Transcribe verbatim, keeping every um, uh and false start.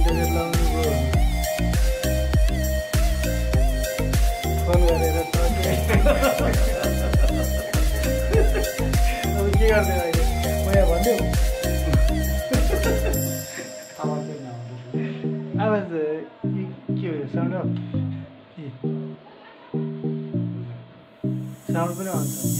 jacket लाउनु भयो phone गरेर अब के गर्ने अहिले म यहाँ भन्दिउँ आवाज के हो साउन्ड साउन्ड पनि आउँछ